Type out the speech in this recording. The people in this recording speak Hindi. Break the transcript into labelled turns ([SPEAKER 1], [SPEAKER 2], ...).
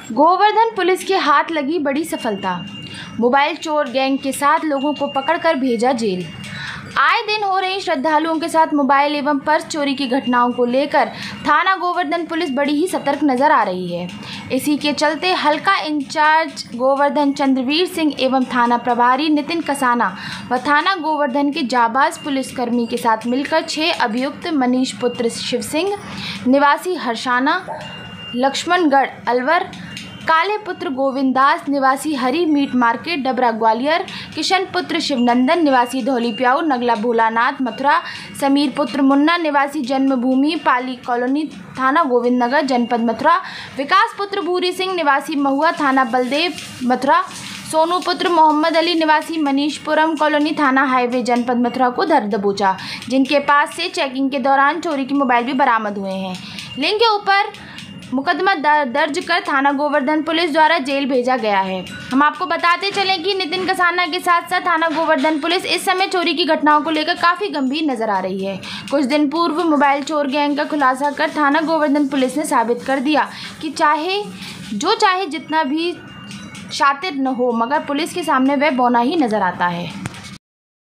[SPEAKER 1] गोवर्धन पुलिस के हाथ लगी बड़ी सफलता। मोबाइल चोर गैंग के 7 लोगों को पकड़कर भेजा जेल। आए दिन हो रही श्रद्धालुओं के साथ मोबाइल एवं पर्स चोरी की घटनाओं को लेकर थाना गोवर्धन पुलिस बड़ी ही सतर्क नजर आ रही है। इसी के चलते हल्का इंचार्ज गोवर्धन चंद्रवीर सिंह एवं थाना प्रभारी नितिन कसाना व थाना गोवर्धन के जाबाज पुलिसकर्मी के साथ मिलकर 6 अभियुक्त मनीष पुत्र शिव सिंह निवासी हर्षाना, लक्ष्मणगढ़ अलवर, काले पुत्र गोविंद दास निवासी हरी मीट मार्केट डबरा ग्वालियर, किशन पुत्र शिवनंदन निवासी धौली प्याऊ नगला भोलानाथ मथुरा, समीर पुत्र मुन्ना निवासी जन्मभूमि पाली कॉलोनी थाना गोविंद नगर जनपद मथुरा, विकास पुत्र भूरी सिंह निवासी महुआ थाना बलदेव मथुरा, सोनू पुत्र मोहम्मद अली निवासी मनीषपुरम कॉलोनी थाना हाईवे जनपद मथुरा को धर दबोचा, जिनके पास से चेकिंग के दौरान चोरी के मोबाइल भी बरामद हुए हैं। लिंक के ऊपर मुकदमा दर्ज कर थाना गोवर्धन पुलिस द्वारा जेल भेजा गया है। हम आपको बताते चलें कि नितिन कसाना के साथ साथ थाना गोवर्धन पुलिस इस समय चोरी की घटनाओं को लेकर काफ़ी गंभीर नजर आ रही है। कुछ दिन पूर्व मोबाइल चोर गैंग का खुलासा कर थाना गोवर्धन पुलिस ने साबित कर दिया कि चाहे जितना भी शातिर न हो, मगर पुलिस के सामने वह बौना ही नजर आता है।